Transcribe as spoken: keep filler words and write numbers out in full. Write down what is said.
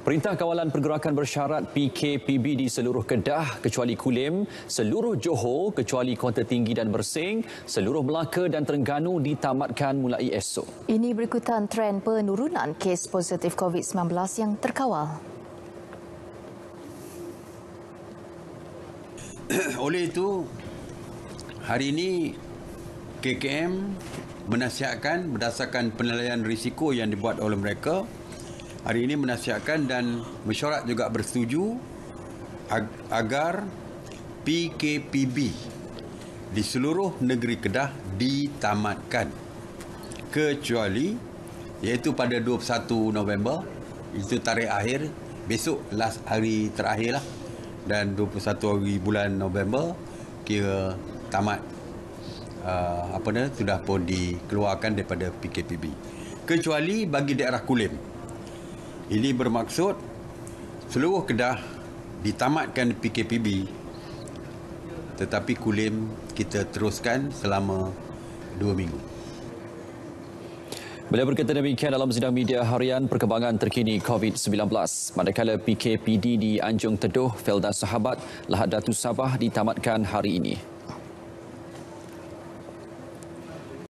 Perintah Kawalan Pergerakan bersyarat P K P B di seluruh Kedah kecuali Kulim, seluruh Johor kecuali Kuantan Tinggi dan Mersing, seluruh Melaka dan Terengganu ditamatkan mulai esok. Ini berikutan tren penurunan kes positif COVID sembilan belas yang terkawal. Oleh itu, hari ini K K M menasihatkan berdasarkan penilaian risiko yang dibuat oleh mereka. Hari ini menasihatkan dan mesyuarat juga bersetuju agar P K P B di seluruh negeri Kedah ditamatkan kecuali iaitu pada dua puluh satu November, itu tarikh akhir, besok last hari terakhir lah, dan dua puluh satu hari bulan November kira tamat uh, apa nama sudah pun dikeluarkan daripada P K P B kecuali bagi daerah Kulim. Ini bermaksud seluruh Kedah ditamatkan P K P B, tetapi Kulim kita teruskan selama dua minggu. Beliau berkata demikian dalam sidang media harian perkembangan terkini COVID sembilan belas. Manakala P K P D di Anjung Teduh, Felda Sahabat, Lahad Datu Sabah ditamatkan hari ini.